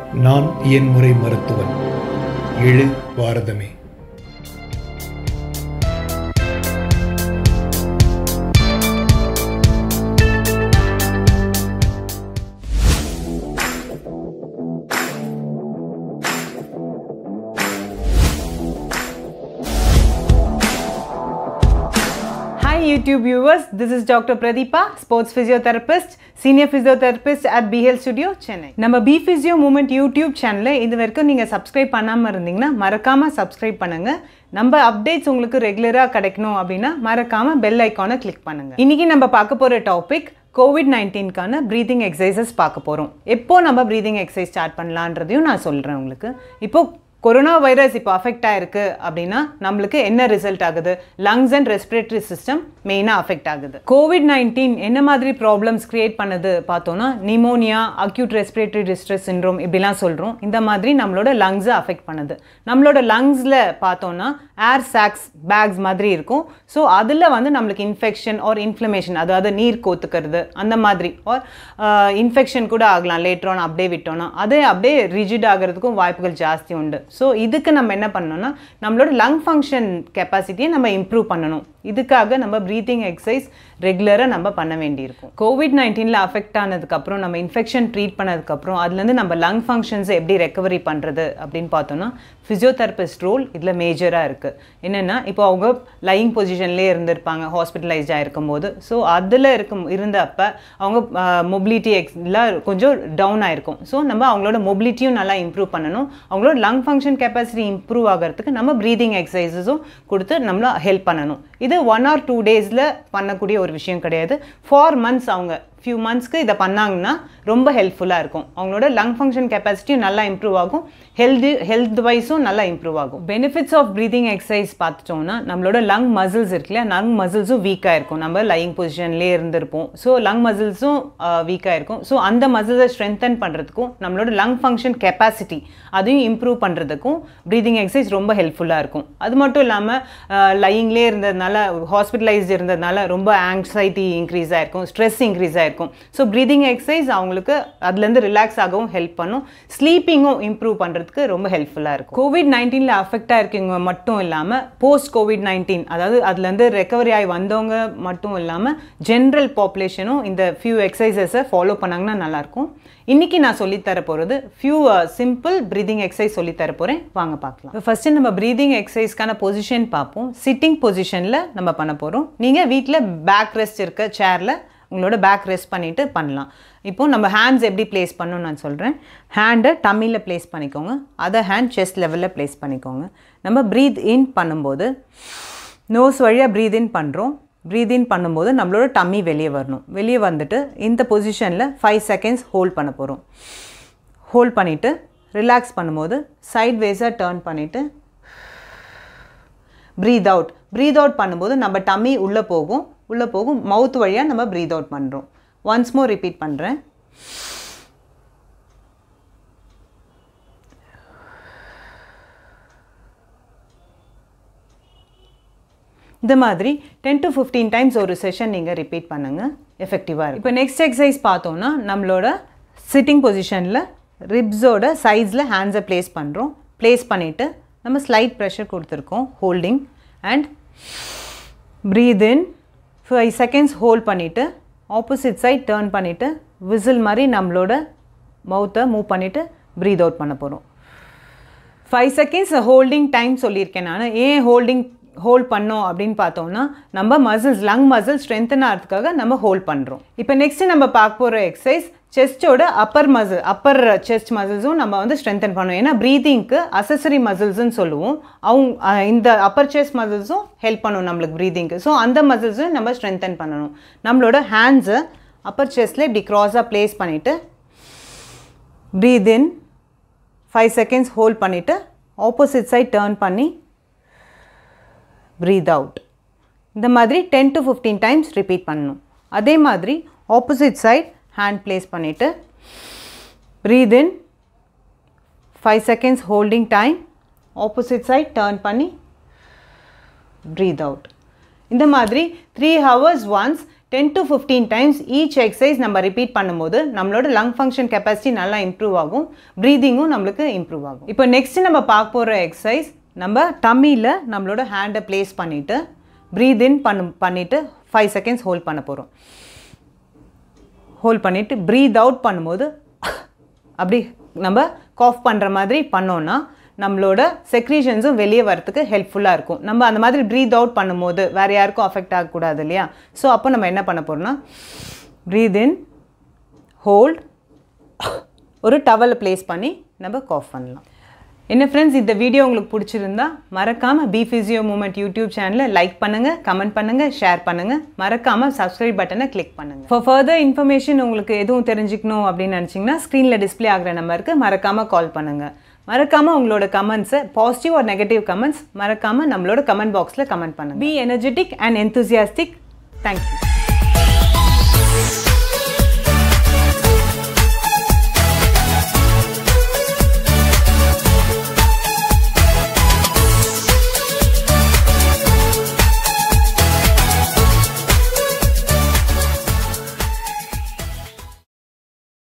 நான் இயன்முறை மருத்துவன். எழு பாரதமே. YouTube viewers, this is Dr. Pradipa, sports physiotherapist, senior physiotherapist at BHL Studio, Chennai. நம்ம PHYSIO movement YouTube channel இது வரைக்கும் நீங்க subscribe பண்ணாம இருந்தீங்கன்னா மறக்காம subscribe பண்ணுங்க. நம்ம அப்டேட்ஸ் உங்களுக்கு ரெகுலரா கிடைக்கணும் அப்படினா மறக்காம பெல் ஐகானை கிளிக் பண்ணுங்க. இன்னைக்கு நம்ம பார்க்க போற டாபிக் COVID-19 கான breathing exercises பார்க்க போறோம். எப்போ நம்ம breathing exercise ஸ்டார்ட் பண்ணலாம்ன்றதையும் நான் சொல்றேன் உங்களுக்கு. இப்போ கொரோனா வைரஸ் இப்போ அஃபெக்ட் ஆயிருக்கு அப்படின்னா நம்மளுக்கு என்ன ரிசல்ட் ஆகுது? லங்ஸ் அண்ட் ரெஸ்பிரேட்டரி சிஸ்டம் மெயினாக அஃபெக்ட் ஆகுது. COVID-19 என்ன மாதிரி ப்ராப்ளம்ஸ் கிரியேட் பண்ணுது பார்த்தோன்னா pneumonia, acute respiratory distress syndrome இப்படிலாம் சொல்கிறோம். இந்த மாதிரி நம்மளோட லங்ஸை அஃபெக்ட் பண்ணுது. நம்மளோட லங்ஸில் பார்த்தோன்னா ஏர் சாக்ஸ் பேக்ஸ் மாதிரி இருக்கும். ஸோ அதில் வந்து நம்மளுக்கு இன்ஃபெக்ஷன் ஆர் இன்ஃப்ளமேஷன், அதாவது நீர் கோத்துக்கிறது அந்த மாதிரி, ஆர் இன்ஃபெக்ஷன் கூட ஆகலாம் லேட்டரான அப்படியே விட்டோன்னா. அது அப்படியே ரிஜிட் ஆகிறதுக்கும் வாய்ப்புகள் ஜாஸ்தி உண்டு. ஸோ இதுக்கு நம்ம என்ன பண்ணணும்னா நம்மளோட லங் ஃபங்க்ஷன் கெப்பாசிட்டியை நம்ம இம்ப்ரூவ் பண்ணணும். இதுக்காக நம்ம ப்ரீத்திங் எக்ஸசைஸ் ரெகுலராக நம்ம பண்ண வேண்டியிருக்கும். COVID-19 அஃபெக்ட் ஆனதுக்கப்புறம் நம்ம இன்ஃபெக்ஷன் ட்ரீட் பண்ணதுக்கப்புறம் அதுலேருந்து நம்ம லங் ஃபங்க்ஷன்ஸை எப்படி ரெக்கவரி பண்ணுறது அப்படின்னு பார்த்தோன்னா ஃபிசியோதெரபிஸ்ட் ரோல் இதில் மேஜராக இருக்குது. என்னென்னா இப்போ அவங்க லையிங் பொசிஷன்லேயே இருந்திருப்பாங்க ஹாஸ்பிட்டலைஸ்ட் ஆகிருக்கும் போது. ஸோ அதில் இருந்தப்போ அவங்க மொபிலிட்டி எல்லாம் கொஞ்சம் டவுன் ஆகிருக்கும். ஸோ நம்ம அவங்களோட மொபிலிட்டியும் நல்லா இம்ப்ரூவ் பண்ணணும். அவங்களோட லங் ஃபங்க்ஷன் கெப்பாசிட்டி இம்ப்ரூவ் ஆகிறதுக்கு நம்ம ப்ரீதிங் எக்ஸசைஸஸும் கொடுத்து நம்மளை ஹெல்ப் பண்ணணும். இது 1 or 2 டேஸில் பண்ணக்கூடிய ஒரு விஷயம் கிடையாது. 4 months அவங்க ஃபியூ மந்த்ஸ்க்கு இதை பண்ணாங்கன்னா ரொம்ப ஹெல்ப்ஃபுல்லாக இருக்கும். அவங்களோட லங் ஃபங்க்ஷன் கெப்பாசிட்டியும் நல்லா இம்ப்ரூவ் ஆகும், ஹெல்த் வைஸும் நல்லா இம்ப்ரூவ் ஆகும். பெனிஃபிட்ஸ் ஆஃப் ப்ரீதிங் எக்ஸசைஸ் பார்த்துட்டோம்னா நம்மளோட லங் மசில்ஸ் இருக்குல்ல, லங் மசில்ஸும் வீக்காக இருக்கும். நம்ம லையிங் பொசிஷன்லேயே இருந்திருப்போம். ஸோ லங் மசில்ஸும் வீக்காக இருக்கும். ஸோ அந்த மசில்ஸை ஸ்ட்ரென்தன் பண்ணுறதுக்கும் நம்மளோட லங் ஃபங்க்ஷன் கெப்பாசிட்டி அதையும் இம்ப்ரூவ் பண்ணுறதுக்கும் ப்ரீதிங் எக்ஸசைஸ் ரொம்ப ஹெல்ப்ஃபுல்லாக இருக்கும். அது மட்டும் இல்லாமல் லையிங்லேயே இருந்ததுனால, ஹாஸ்பிட்டலைஸ்ட் இருந்ததுனால ரொம்ப ஆங்ஸைட்டி இன்க்ரீஸ் ஆகிருக்கும், ஸ்ட்ரெஸ் இன்க்ரீஸ் ஆகிருக்கும். ஸோ ப்ரீதிங் எக்ஸசைஸ் அவங்களுக்கு அதுலேருந்து ரிலாக்ஸ் ஆகவும் ஹெல்ப் பண்ணும். ஸ்லீப்பிங்கும் இம்ப்ரூவ் பண்ணுறதுக்கு ரொம்ப ஹெல்ப்ஃபுல்லாக இருக்கும். COVID-19 அஃபெக்ட் ஆகிருக்கவங்க மட்டும் இல்லாமல் போஸ்ட் COVID-19, அதாவது அதுலேருந்து ரெக்கவரி ஆகி வந்தவங்க மட்டும் இல்லாமல் ஜென்ரல் பாப்புலேஷனும் இந்த ஃபியூ எக்ஸசைசஸை ஃபாலோ பண்ணாங்கன்னா நல்லாயிருக்கும். இன்றைக்கி நான் சொல்லித்தர போகிறது ஃபியூ சிம்பிள் ப்ரீதிங் எக்ஸசைஸ் சொல்லித்தர போகிறேன். வாங்க பார்க்கலாம். ஃபஸ்ட்டு நம்ம ப்ரீதிங் எக்ஸசைஸ்க்கான பொசிஷன் பார்ப்போம். சிட்டிங் பொசிஷனில் நம்ம பண்ண போகிறோம். நீங்கள் வீட்டில் பேக் ரெஸ்ட் இருக்க சேரில் உங்களோட பேக் ரெஸ்ட் பண்ணிவிட்டு பண்ணலாம். இப்போது நம்ம ஹேண்ட்ஸ் எப்படி ப்ளேஸ் பண்ணணும்னு நான் சொல்கிறேன். ஹேண்டை டம்மியில் ப்ளேஸ் பண்ணிக்கோங்க, அதர் ஹேண்ட் செஸ்ட் லெவலில் ப்ளேஸ் பண்ணிக்கோங்க. நம்ம ப்ரீத் இன் பண்ணும்போது நோஸ் வழியாக ப்ரீத் இன் பண்ணுறோம். ப்ரீத் இன் பண்ணும்போது நம்மளோட டம்மி வெளியே வரணும். வெளியே வந்துட்டு இந்த பொசிஷனில் 5 seconds ஹோல்ட் பண்ண போகிறோம். ஹோல்ட் பண்ணிவிட்டு ரிலாக்ஸ் பண்ணும்போது சைட் வேஸாக டர்ன் பண்ணிவிட்டு ப்ரீத் அவுட். ப்ரீத் அவுட் பண்ணும்போது நம்ம டம்மி உள்ளே போகும், மவுத் வழியாக நம்ம ப்ரீத் அவுட் பண்ணுறோம். ஒன்ஸ் மோர் ரிப்பீட் பண்ணுறேன். இந்த மாதிரி 10 to 15 times ஒரு செஷன் நீங்கள் ரிப்பீட் பண்ணுங்கள், எஃபெக்டிவாக இருக்கும். இப்போ நெக்ஸ்ட் எக்ஸசைஸ் பார்த்தோன்னா நம்மளோட சிட்டிங் பொசிஷனில் ரிப்ஸோட சைட்ஸில் ஹேண்ட்ஸை ப்ளேஸ் பண்ணுறோம். ப்ளேஸ் பண்ணிவிட்டு நம்ம ஸ்லைட் ப்ரெஷர் கொடுத்துருக்கோம், holding and breath in 5 seconds hold பண்ணிவிட்டு ஆப்போசிட் சைட் டர்ன் பண்ணிவிட்டு விசில் மாதிரி நம்மளோட மவுத்தை மூவ் பண்ணிவிட்டு ப்ரீத் அவுட் பண்ண போகிறோம். 5 seconds ஹோல்டிங் டைம் சொல்லியிருக்கேன் நான். ஏன் ஹோல்ட் பண்ணோம் அப்படின்னு பார்த்தோம்னா நம்ம மசில்ஸ், லங் மசில் ஸ்ட்ரென்தன் ஆகிறதுக்காக நம்ம ஹோல்ட் பண்ணுறோம். இப்போ நெக்ஸ்ட்டு நம்ம பார்க்க போகிற எக்ஸசைஸ் செஸ்ட்டோட அப்பர் செஸ்ட் மசில்ஸும் நம்ம வந்து ஸ்ட்ரென்தன் பண்ணுவோம். ஏன்னா ப்ரீதிங்க்கு அசசரி மசில்ஸ்ன்னு சொல்லுவோம். இந்த அப்பர் செஸ்ட் மசில்ஸும் ஹெல்ப் பண்ணும் நம்மளுக்கு ப்ரீதிங்க்கு. ஸோ அந்த மசில்ஸும் நம்ம ஸ்ட்ரென்தன் பண்ணணும். நம்மளோட ஹேண்ட்ஸை அப்பர் செஸ்ட்டில் இப்படி க்ராஸாக ப்ளேஸ் பண்ணிவிட்டு ப்ரீத் இன் 5 seconds ஹோல்ட் பண்ணிவிட்டு ஆப்போசிட் சைட் டர்ன் பண்ணி ப்ரீத் அவுட். இந்த மாதிரி 10 to 15 times ரிப்பீட் பண்ணணும். அதே மாதிரி ஆப்போசிட் சைட் ஹேண்ட் ப்ளேஸ் பண்ணிவிட்டு breathe in 5 seconds holding time, opposite side turn பண்ணி ப்ரீத் அவுட். இந்த மாதிரி 3 hours once 10 to 15 times each exercise நம்ம ரிப்பீட் பண்ணும்போது நம்மளோட லங் ஃபங்க்ஷன் கெப்பாசிட்டி நல்லா இம்ப்ரூவ் ஆகும், ப்ரீதிங்கும் நம்மளுக்கு இம்ப்ரூவ் ஆகும். இப்போ நெக்ஸ்ட் நம்ம பார்க்க போகிற எக்ஸசைஸ், நம்ம டம்மியில் நம்மளோட ஹேண்டை பிளேஸ் பண்ணிவிட்டு ப்ரீத் இன் பண்ணிவிட்டு 5 seconds ஹோல்ட் பண்ண போகிறோம். ஹோல்ட் பண்ணிவிட்டு ப்ரீத் அவுட் பண்ணும்போது அப்படி நம்ம காஃப் பண்ணுற மாதிரி பண்ணோன்னா நம்மளோட செக்ரீஷன்ஸும் வெளியே வரத்துக்கு ஹெல்ப்ஃபுல்லாக இருக்கும். நம்ம அந்த மாதிரி ப்ரீத் அவுட் பண்ணும்போது வேறு யாருக்கும் அஃபெக்ட் ஆகக்கூடாது இல்லையா? ஸோ அப்போ நம்ம என்ன பண்ண போகிறோம்னா ப்ரீத் இன், ஹோல்ட், ஒரு டவலை ப்ளேஸ் பண்ணி நம்ம காஃப் பண்ணலாம். என்ன ஃப்ரெண்ட்ஸ், இந்த வீடியோ உங்களுக்கு பிடிச்சிருந்தா மறக்காமல் PHYSIO மூமெண்ட் யூடியூப் சேனலை லைக் பண்ணுங்கள், கமெண்ட் பண்ணுங்கள், ஷேர் பண்ணுங்கள், மறக்காமல் சப்ஸ்கிரைப் பட்டனை கிளிக் பண்ணுங்கள். ஃபார் ஃபர்தர் இன்ஃபர்மேஷன் உங்களுக்கு எதுவும் தெரிஞ்சுக்கணும் அப்படின்னு நினச்சிங்கன்னா ஸ்க்ரீனில் டிஸ்பிளே ஆகிற நம்பருக்கு மறக்காமல் கால் பண்ணுங்கள். மறக்காமல் உங்களோட கமெண்ட்ஸை, பாசிட்டிவ் ஆர் நெகட்டிவ் கமெண்ட்ஸ் மறக்காமல் நம்மளோட கமெண்ட் பாக்ஸில் கமெண்ட் பண்ணுங்கள். Be energetic and enthusiastic. Thank you.